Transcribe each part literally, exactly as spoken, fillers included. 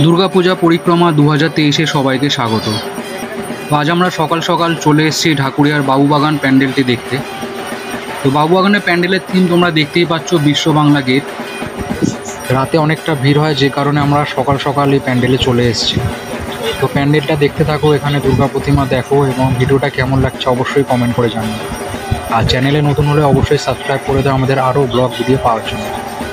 দুর্গাপূজা পরিক্রমা দু হাজার তেইশে সবাইকে স্বাগত। আজ আমরা সকাল সকাল চলে এসেছি ঢাকুরিয়ার বাবুবাগান প্যান্ডেলটি দেখতে। তো বাবুবাগানের প্যান্ডেলের থিম তোমরা দেখতেই পাচ্ছ, বিশ্ব বাংলা গেট। রাতে অনেকটা ভিড় হয়, যে কারণে আমরা সকাল সকাল এই প্যান্ডেলে চলে এসেছি। তো প্যান্ডেলটা দেখতে থাকো, এখানে দুর্গা প্রতিমা দেখো, এবং ভিডিওটা কেমন লাগছে অবশ্যই কমেন্ট করে জানাও। আর চ্যানেলে নতুন হলে অবশ্যই সাবস্ক্রাইব করে দাও আমাদের আরও ব্লগ ভিডিও পাওয়ার জন্য।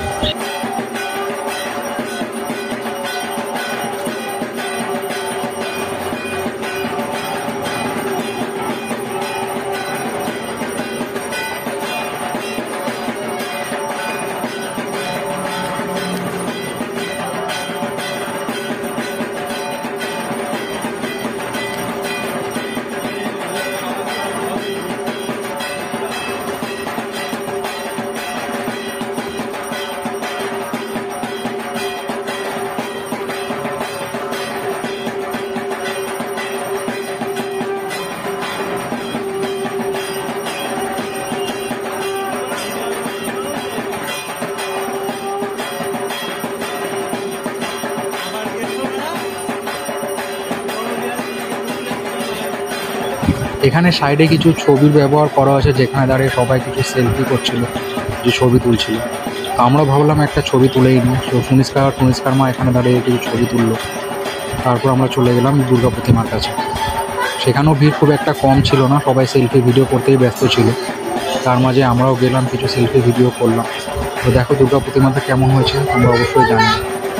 এখানে সাইডে কিছু ছবির ব্যবহার করা আছে, যেখানে দাঁড়িয়ে সবাই কিছু সেলফি করছিল, যে ছবি তুলছিল। তো আমরা ভাবলাম একটা ছবি তুলেই নিই। তো সুনিষ্কার সুনিষ্কার মা এখানে দাঁড়িয়ে কিছু ছবি তুললো। তারপর আমরা চলে গেলাম দুর্গা প্রতিমার কাছে। সেখানেও ভিড় খুব একটা কম ছিল না, সবাই সেলফি ভিডিও করতেই ব্যস্ত ছিল। তার মাঝে আমরাও গেলাম, কিছু সেলফি ভিডিও করলাম। তো দেখো দুর্গা প্রতিমাটা কেমন হয়েছে তোমরা অবশ্যই জানো।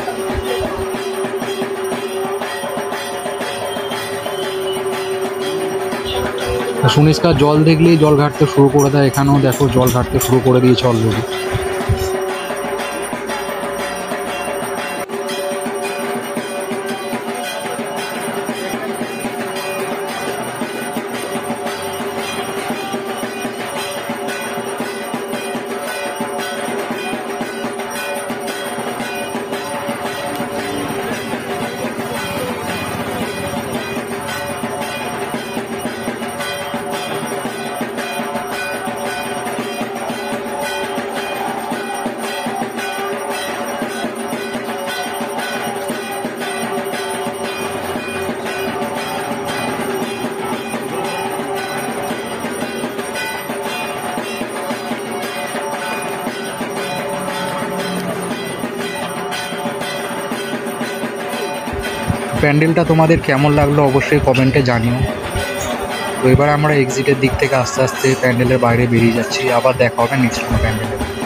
সুনিষ্কার জল দেখলেই জল ঘাটতে শুরু করে দেয়, এখানেও দেখো জল ঘাটতে শুরু করে দিয়েছে অলরেডি। প্যান্ডেলটা তোমাদের কেমন লাগলো অবশ্যই কমেন্টে জানিও। তো এবার আমরা এক্সিটের দিক থেকে আস্তে আস্তে প্যান্ডেলের বাইরে বেরিয়ে যাচ্ছি। আবার দেখা হবে নেক্সট কোনো প্যান্ডেলে।